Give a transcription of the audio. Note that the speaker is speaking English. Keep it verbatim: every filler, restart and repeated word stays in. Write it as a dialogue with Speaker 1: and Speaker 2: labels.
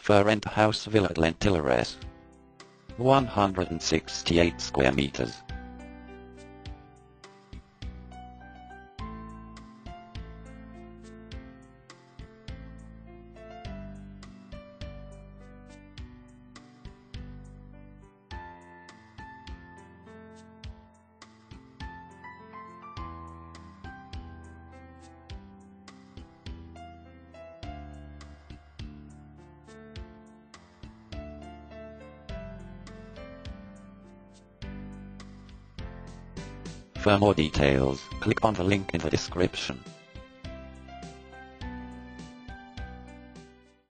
Speaker 1: for rent a house villa at Lentilleres. one hundred sixty-eight square meters. For more details, click on the link in the description.